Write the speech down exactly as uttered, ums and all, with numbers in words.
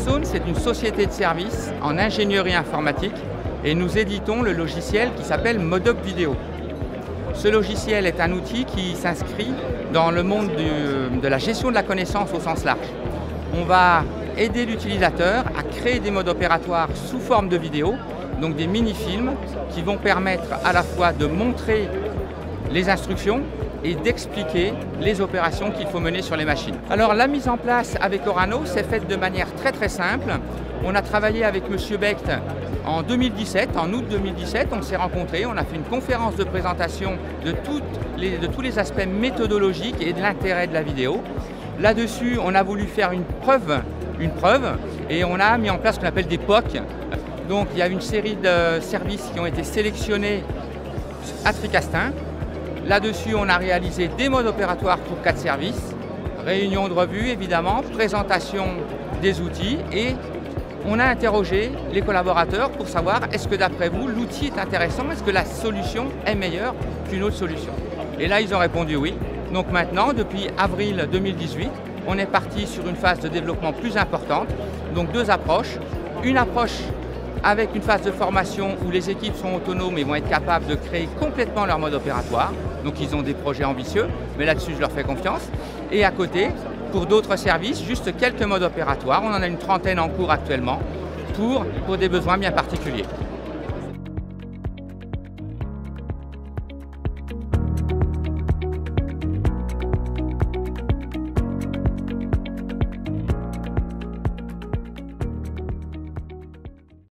Westone, c'est une société de services en ingénierie informatique et nous éditons le logiciel qui s'appelle Modup Vidéo. Ce logiciel est un outil qui s'inscrit dans le monde du, de la gestion de la connaissance au sens large. On va aider l'utilisateur à créer des modes opératoires sous forme de vidéo, donc des mini-films qui vont permettre à la fois de montrer les instructions et d'expliquer les opérations qu'il faut mener sur les machines. Alors la mise en place avec Orano s'est faite de manière très très simple. On a travaillé avec Monsieur Becht en deux mille dix-sept, en août deux mille dix-sept, on s'est rencontrés, on a fait une conférence de présentation de, toutes les, de tous les aspects méthodologiques et de l'intérêt de la vidéo. Là-dessus, on a voulu faire une preuve, une preuve et on a mis en place ce qu'on appelle des P O C. Donc il y a une série de services qui ont été sélectionnés à Tricastin. Là-dessus, on a réalisé des modes opératoires pour quatre services, réunion de revue évidemment, présentation des outils et on a interrogé les collaborateurs pour savoir est-ce que d'après vous, l'outil est intéressant, est-ce que la solution est meilleure qu'une autre solution. Et là, ils ont répondu oui. Donc maintenant, depuis avril deux mille dix-huit, on est parti sur une phase de développement plus importante. Donc deux approches. Une approche avec une phase de formation où les équipes sont autonomes et vont être capables de créer complètement leur mode opératoire. Donc ils ont des projets ambitieux, mais là-dessus je leur fais confiance. Et à côté, pour d'autres services, juste quelques modes opératoires. On en a une trentaine en cours actuellement pour, pour des besoins bien particuliers.